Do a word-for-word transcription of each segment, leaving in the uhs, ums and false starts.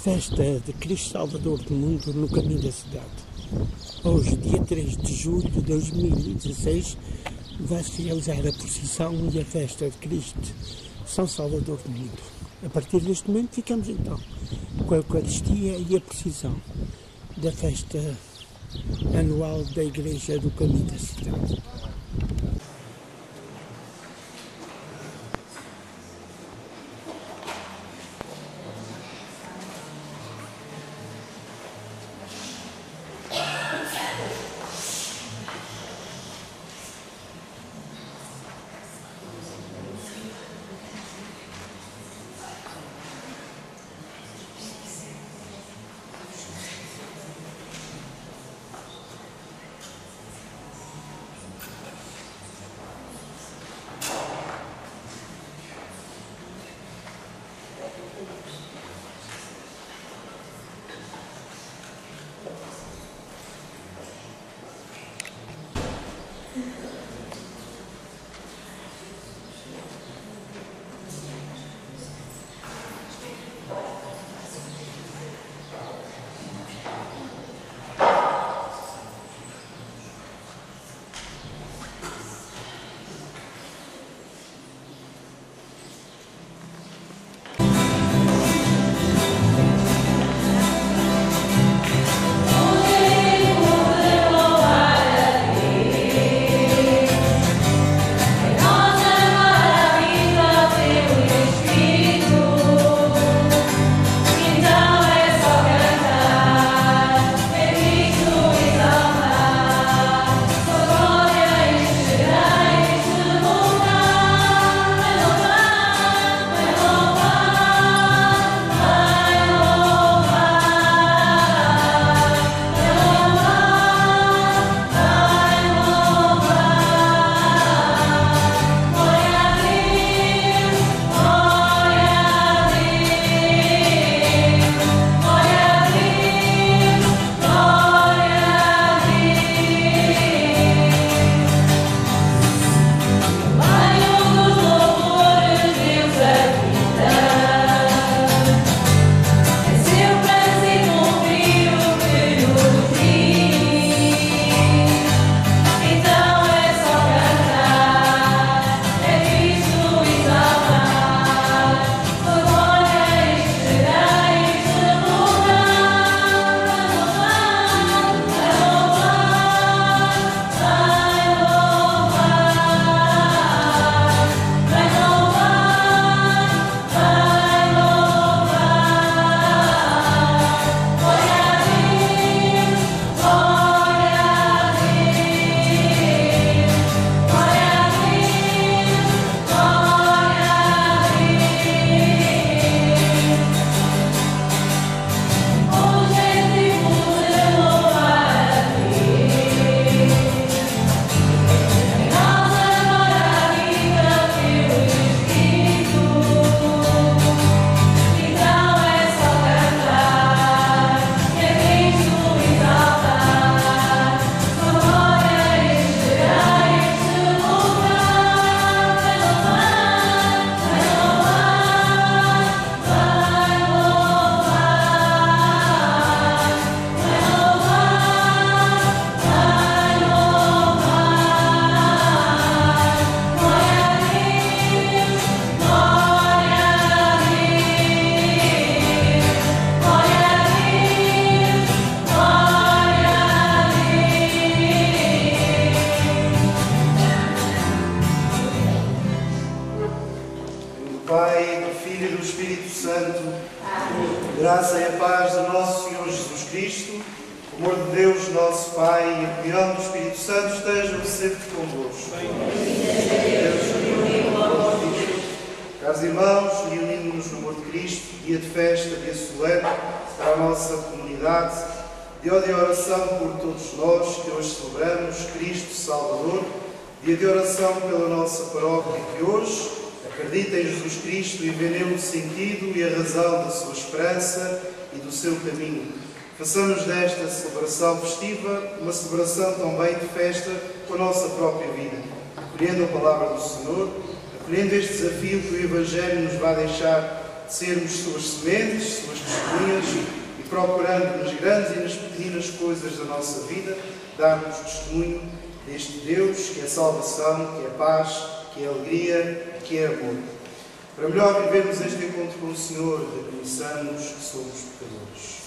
festa de Cristo Salvador do Mundo no caminho da cidade. Hoje, dia três de julho de dois mil e dezesseis, vai-se realizar a procissão e a festa de Cristo São Salvador do Mundo. A partir deste momento ficamos então com a Eucaristia e a procissão da festa anual da Igreja do Caminho da Cidade. Graça e a paz do nosso Senhor Jesus Cristo, o amor de Deus, nosso Pai, e a comunhão do Espírito Santo estejam sempre convosco. Caros irmãos, reunimos-nos no amor de Cristo, dia de festa, dia solene, para a nossa comunidade, dia de oração por todos nós que hoje celebramos Cristo Salvador, dia de oração pela nossa paróquia que hoje acredita em Jesus Cristo e vê nele o sentido e a razão da sua esperança e do seu caminho. Façamos desta celebração festiva uma celebração também de festa com a nossa própria vida, acolhendo a palavra do Senhor, acolhendo este desafio que o Evangelho nos vai deixar de sermos suas sementes, suas testemunhas e procurando nas grandes e nas pequeninas coisas da nossa vida darmos testemunho deste Deus que é salvação, que é paz, que é alegria, que é amor. Para melhor vivermos este encontro com o Senhor, reconheçamos que somos pecadores.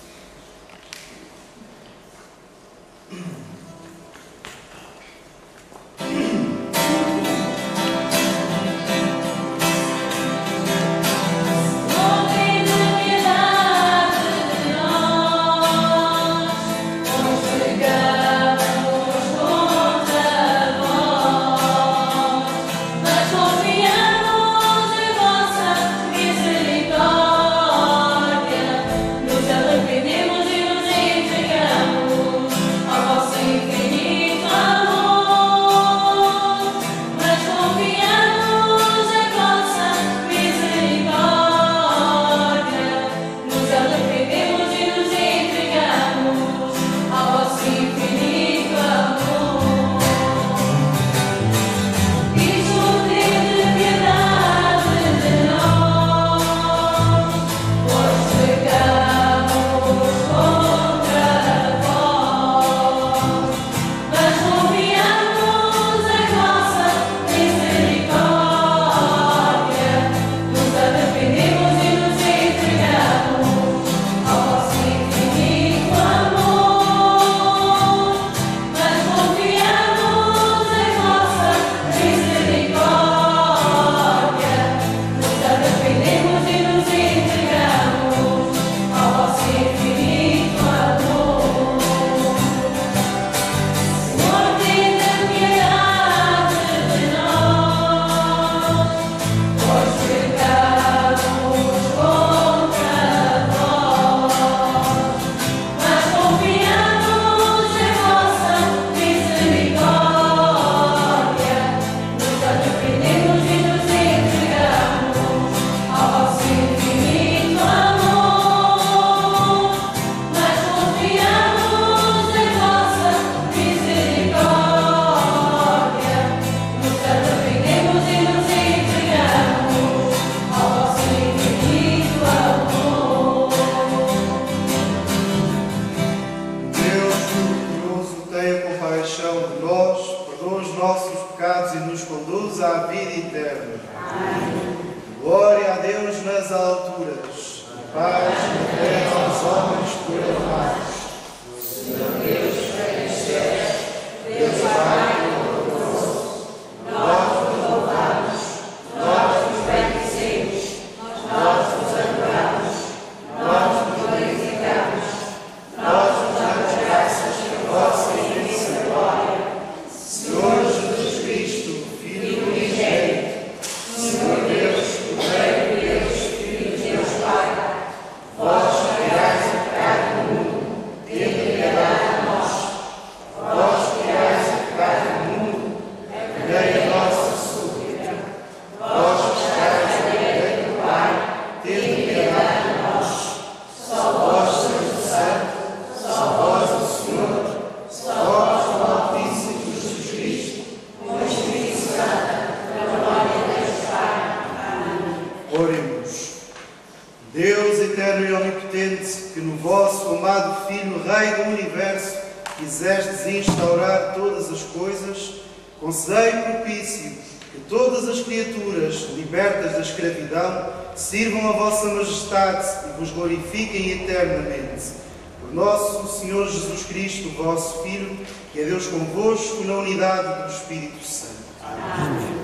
Sirvam a vossa majestade e vos glorifiquem eternamente. Por nosso Senhor Jesus Cristo, vosso Filho, que é Deus convosco na unidade do Espírito Santo. Amém.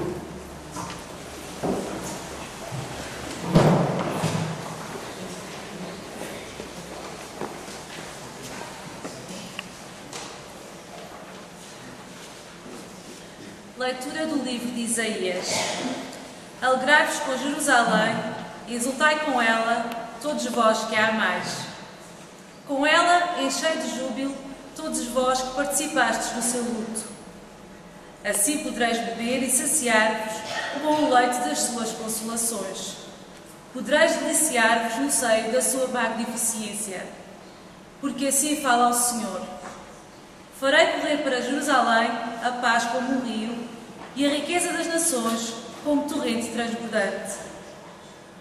Leitura do livro de Isaías. Alegrai-vos com Jerusalém e exultai com ela, todos vós que a amais. Com ela enchei de júbilo todos vós que participastes do seu luto. Assim podereis beber e saciar-vos o bom leite das suas consolações. Podereis deliciar-vos no seio da sua magnificência. Porque assim fala o Senhor. Farei correr para Jerusalém a paz como um rio e a riqueza das nações como torrente transbordante.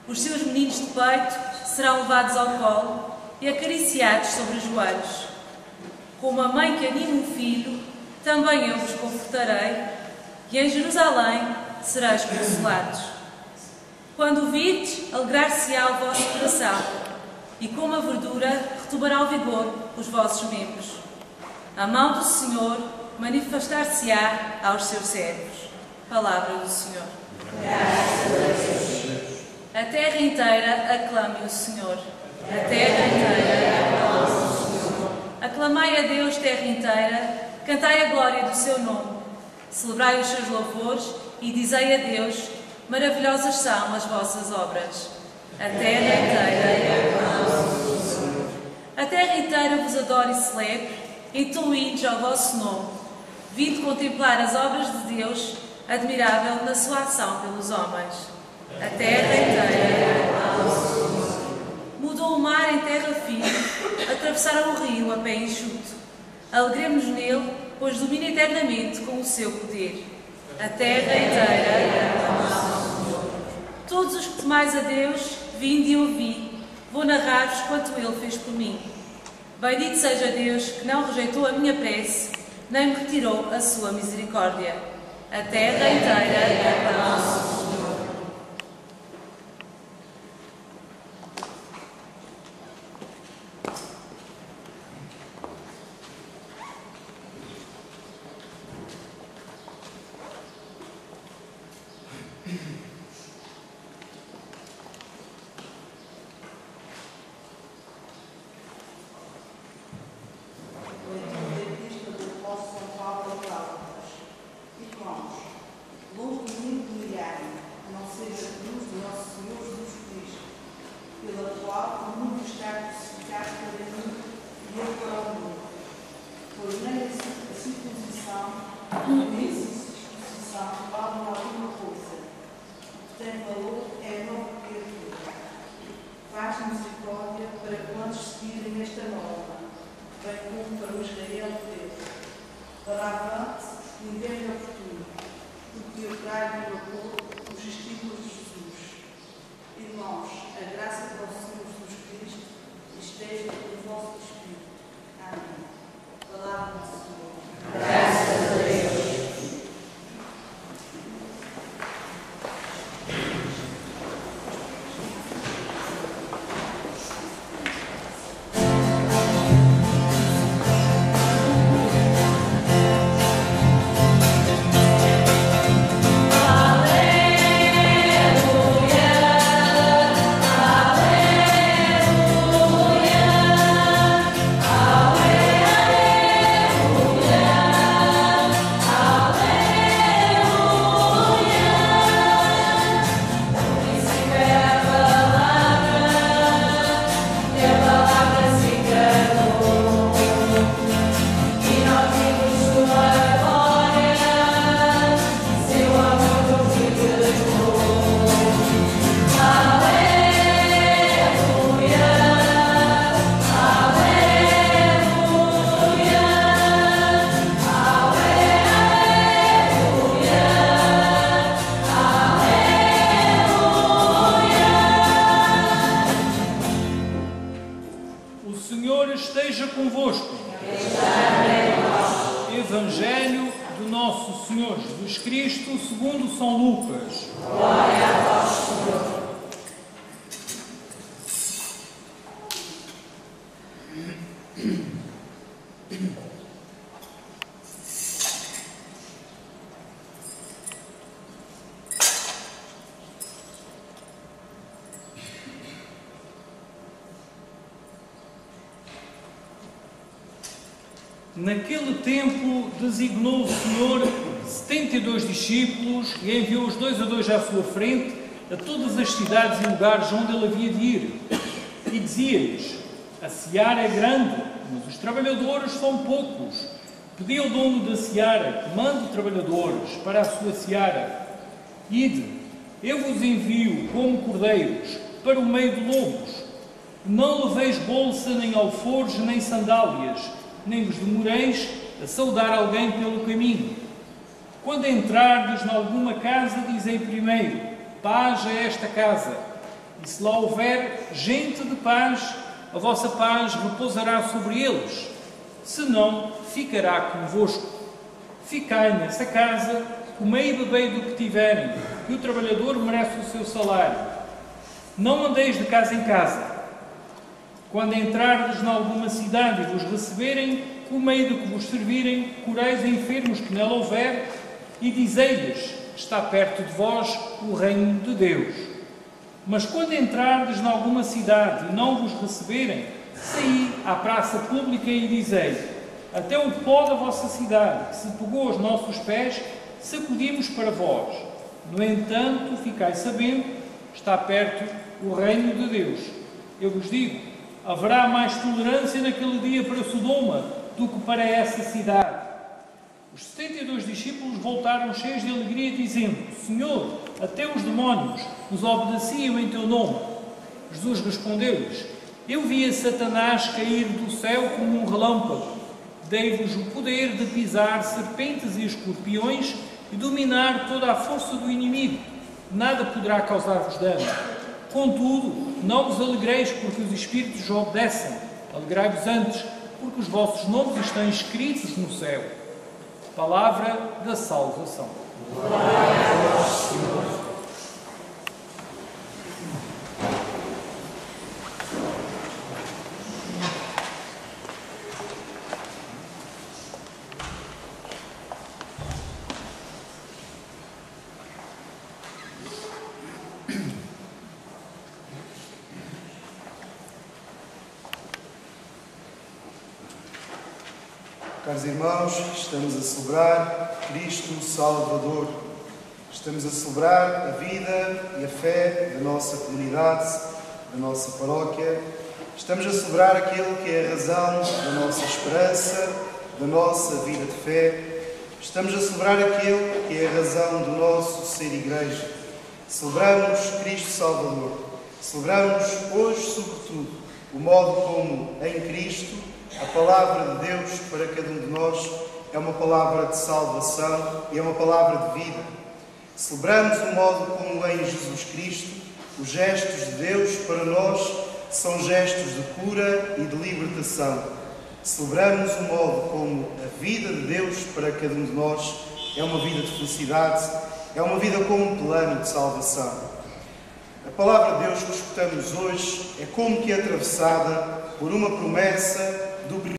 Os seus meninos de peito serão levados ao colo e acariciados sobre os joelhos. Como a mãe que anima um filho, também eu vos confortarei, e em Jerusalém sereis consolados. Quando o virdes, alegrar-se-á o vosso coração, e como a verdura, retomará o vigor os vossos membros. A mão do Senhor manifestar-se-á aos seus servos. Palavra do Senhor. Graças a Deus. A terra inteira aclame o Senhor. A terra inteira aclame o Senhor. Aclamai a Deus, terra inteira, cantai a glória do seu nome. Celebrai os seus louvores e dizei a Deus, maravilhosas são as vossas obras. A terra inteira aclame o Senhor. A terra inteira vos adora e celebre, entoem ao vosso nome. Vinde contemplar as obras de Deus, admirável na sua ação pelos homens. A terra inteira aclama o Senhor. Mudou o mar em terra firme, atravessaram o rio a pé enxuto. Alegremos-nos nele, pois domina eternamente com o seu poder. A terra inteira aclama o Senhor. Todos os que temais a Deus, vinde e ouvi, vou narrar-vos quanto ele fez por mim. Bendito seja Deus, que não rejeitou a minha prece, nem me retirou a sua misericórdia. A terra inteira aclama o Senhor. Evangelho do nosso Senhor Jesus Cristo segundo São Lucas. Glória a vós, Senhor. Naquele tempo designou o Senhor setenta e dois discípulos e enviou-os dois a dois à sua frente a todas as cidades e lugares onde ele havia de ir. E dizia-lhes: a seara é grande, mas os trabalhadores são poucos. Pedi ao dono da seara que mande trabalhadores para a sua seara. Ide, eu vos envio como cordeiros para o meio de lobos. Não leveis bolsa, nem alforjes, nem sandálias, nem vos demoreis a saudar alguém pelo caminho. Quando entrardes em alguma casa, dizei primeiro: paz a esta casa. E se lá houver gente de paz, a vossa paz repousará sobre eles. Se não, ficará convosco. Ficai nessa casa, comei e bebei do que tiverem, que o trabalhador merece o seu salário. Não andeis de casa em casa. Quando entrardes em alguma cidade e vos receberem, comei do que vos servirem, curais enfermos que nela houver, e dizei-lhes: está perto de vós o reino de Deus. Mas quando entrardes em alguma cidade e não vos receberem, saí à praça pública e dizei: até o pó da vossa cidade, que se pegou aos nossos pés, sacudimos para vós. No entanto, ficai sabendo, está perto o reino de Deus. Eu vos digo, haverá mais tolerância naquele dia para Sodoma do que para essa cidade. Os setenta e dois discípulos voltaram cheios de alegria, dizendo: Senhor, até os demónios nos obedeciam em teu nome. Jesus respondeu-lhes: eu vi a Satanás cair do céu como um relâmpago. Dei-vos o poder de pisar serpentes e escorpiões e dominar toda a força do inimigo. Nada poderá causar-vos dano. Contudo, não vos alegreis porque os espíritos vos obedecem. Alegrai-vos antes, porque os vossos nomes estão escritos no céu. Palavra da salvação. Glória a vós, Senhor. Caros irmãos, estamos a celebrar Cristo Salvador. Estamos a celebrar a vida e a fé da nossa comunidade, da nossa paróquia. Estamos a celebrar aquele que é a razão da nossa esperança, da nossa vida de fé. Estamos a celebrar aquele que é a razão do nosso ser igreja. Celebramos Cristo Salvador. Celebramos hoje, sobretudo, o modo como em Cristo a palavra de Deus para cada um de nós é uma palavra de salvação e é uma palavra de vida. Celebramos o modo como em Jesus Cristo os gestos de Deus para nós são gestos de cura e de libertação. Celebramos o modo como a vida de Deus para cada um de nós é uma vida de felicidade, é uma vida com um plano de salvação. A palavra de Deus que escutamos hoje é como que atravessada por uma promessa do